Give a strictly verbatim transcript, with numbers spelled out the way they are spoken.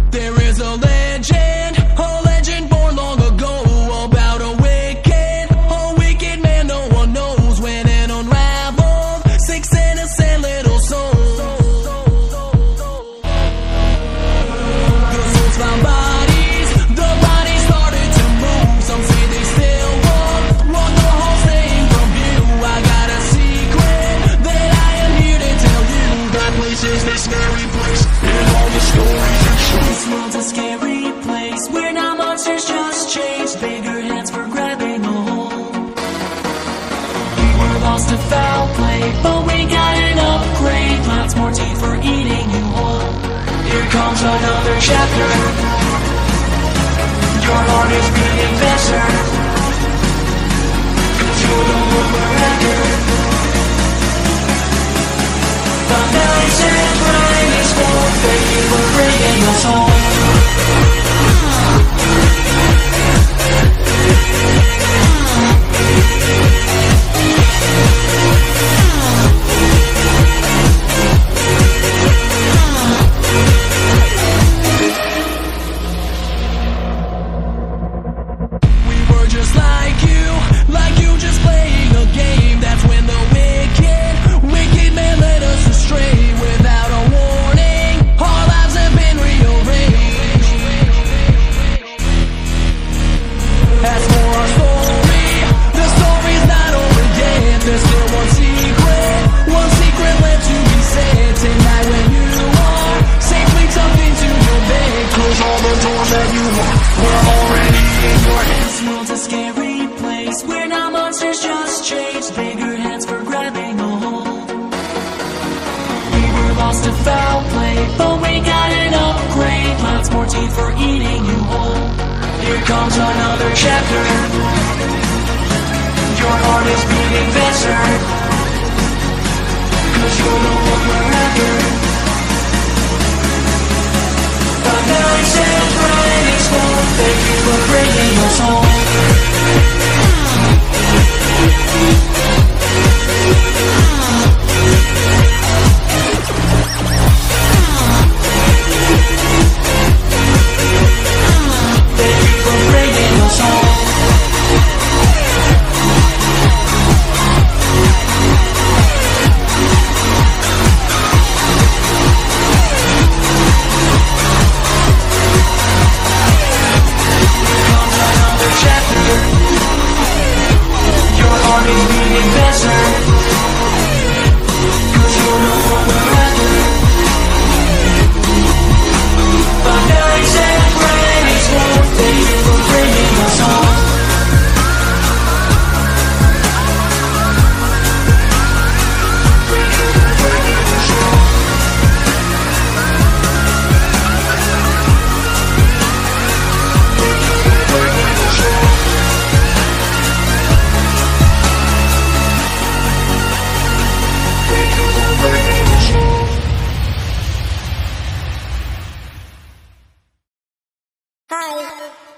There is a legend, a legend born long ago, about a wicked, a wicked man no one knows. When it unraveled, six innocent little souls. The souls found bodies, the bodies started to move. Some say they still walk, walk the whole staying from view. I got a secret that I am here to tell you. That place is the scary place, and all the stories. This world's a scary place, where now monsters just change, bigger hands for grabbing a hold. We were lost to foul play, but we got an upgrade, lots more teeth for eating you whole. Here comes another chapter, your heart is beating faster, 'cause you're the one we're after. The nights and Fridays won't fade, we're bringing us home. We were just like you, like you just playing a game. That's when the wicked, wicked man led us astray. Without a warning, our lives have been rearranged. As for our story, the story's not over yet. There's still one secret, one secret left to be said. Tonight when you are safely tucked into your bed, close all the doors that you want, we're already in your head. This world's a scary place, where now monsters just change, bigger hands for grabbing a hold. We were lost to foul play, but we got an upgrade, lots more teeth for eating you whole. Here comes another chapter, your heart is beating faster, 'cause you're the one we're after. The nights and Fridays won't fade, we're bringing us home. Thank you for bringing us home. Comes another chapter, your heart is beating faster, 'cause you're the one we're after. The nights and Fridays won't fade, we're bringing us home. Hi.